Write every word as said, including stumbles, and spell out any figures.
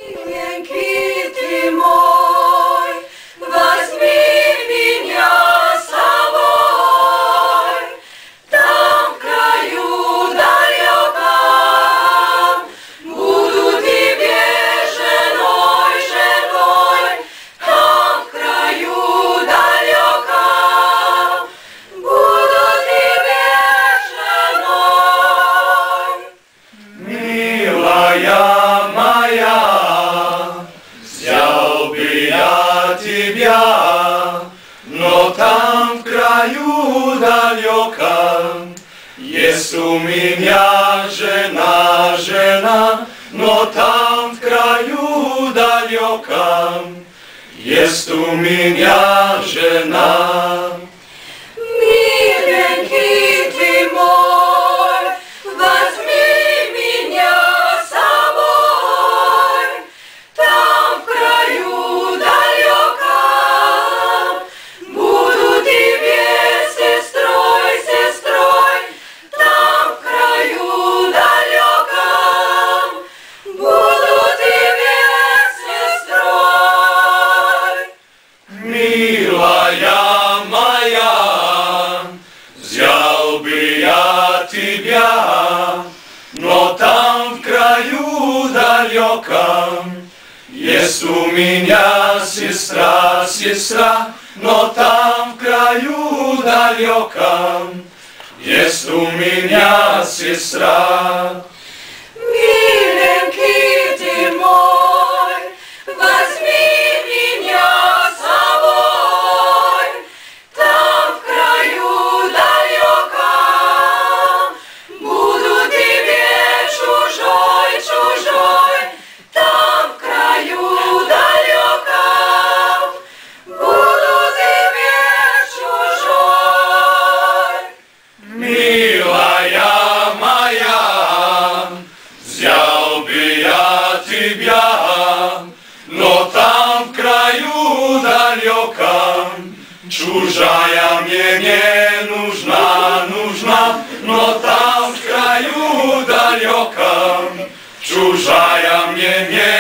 Миленький ты мой, возьми меня с собой, там в краю далеком буду тебе женой, женой, там в краю далеком буду тебе женой. Милая моя, взял бы я тебя, но там в краю далеком есть у меня жена, жена, но там в краю далеком есть у меня жена. Миленький ты мой, возьми меня с собой, там в краю далеком буду тебе сестрой, сестрой, там в краю далеком буду тебе сестрой. Милая моя, взял бы я тебя, но там в краю далеком есть у меня сестра, сестра, но там в краю далеком есть у меня сестра. Миленький ты мой, возьми меня с собой, там в краю далеком буду тебе чужой, чужой, там в краю далеком буду тебе чужой. Милая моя, взял бы я тебя, но там в краю далеком чужая мне не нужна, нужна, но там в краю далеком чужая мне не